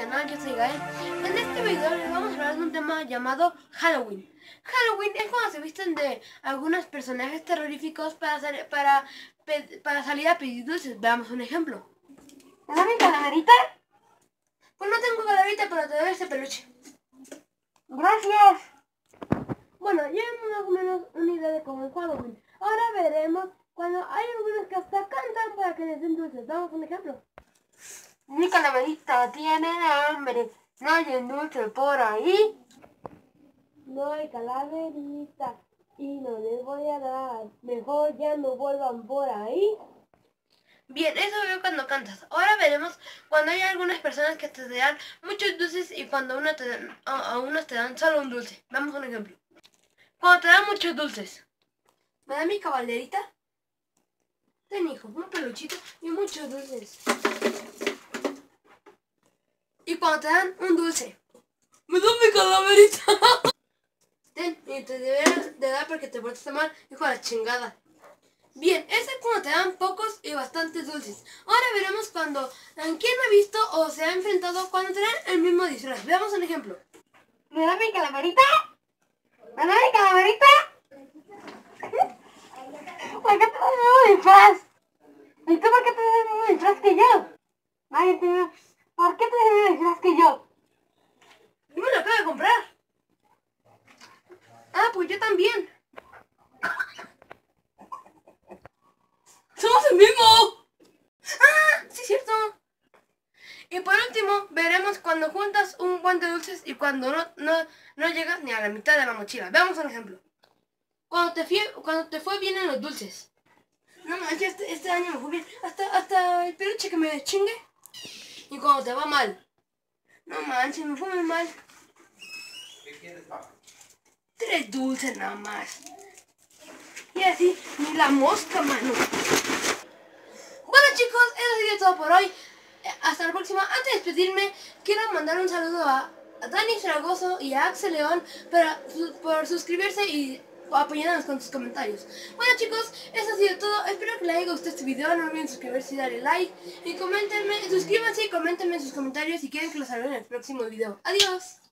canal, yo soy Gael. En este video les vamos a hablar de un tema llamado Halloween. Halloween es cuando se visten de algunos personajes terroríficos para salir a pedir dulces. Veamos un ejemplo. ¿Me da mi calaverita? Pues no tengo calaverita, pero te doy este peluche. Gracias. Bueno, ya hemos más o menos una idea de cómo es Halloween. Ahora veremos cuando hay algunos que hasta cantan para que les den dulces. Damos un ejemplo. Mi calaverita tiene hambre. No hay un dulce por ahí. No hay calaverita y no les voy a dar. Mejor ya no vuelvan por ahí. Bien, eso veo cuando cantas. Ahora veremos cuando hay algunas personas que te dan muchos dulces y cuando a unos te dan solo un dulce. Vamos a un ejemplo. Cuando te dan muchos dulces. ¿Me da mi caballerita? Ten, hijo, un peluchito y muchos dulces. Y cuando te dan un dulce. ¡Me da mi calaverita! Ten, y te deberían de dar porque te portaste mal, hijo de la chingada. Bien, ese es cuando te dan pocos y bastantes dulces. Ahora veremos cuando quién ha visto o se ha enfrentado cuando te dan el mismo disfraz. Veamos un ejemplo. ¿Me da mi calaverita? ¿Me da mi calaverita? ¿Por qué te das el mismo disfraz? ¿Y tú por qué te das el mismo disfraz que yo? Nadie te... ¿Por qué te das el mismo disfraz que yo? Yo me lo acabo de comprar. Ah, pues yo también. ¡Somos el mismo! ¡Ah! Sí, es cierto. Y por último, veremos cuando juntas un buen de dulces y cuando no llegas ni a la mitad de la mochila. Veamos un ejemplo. Cuando te fue bien en los dulces. No manches, este año me fue bien. Hasta el peluche que me chingue. Y cuando te va mal. No manches, me fue muy mal. ¿Qué quieres, papá? 3 dulces nada más. Y así, ni la mosca, mano. Bueno chicos, eso ha sido todo por hoy. Hasta la próxima. Antes de despedirme, quiero mandar un saludo a Dani Fragoso y a Axel León por suscribirse y apoyarnos con sus comentarios. Bueno chicos, eso ha sido todo. Espero que les haya gustado este video. No olviden suscribirse y darle like. Y suscríbanse y coméntenme en sus comentarios si quieren que los haga en el próximo video. Adiós.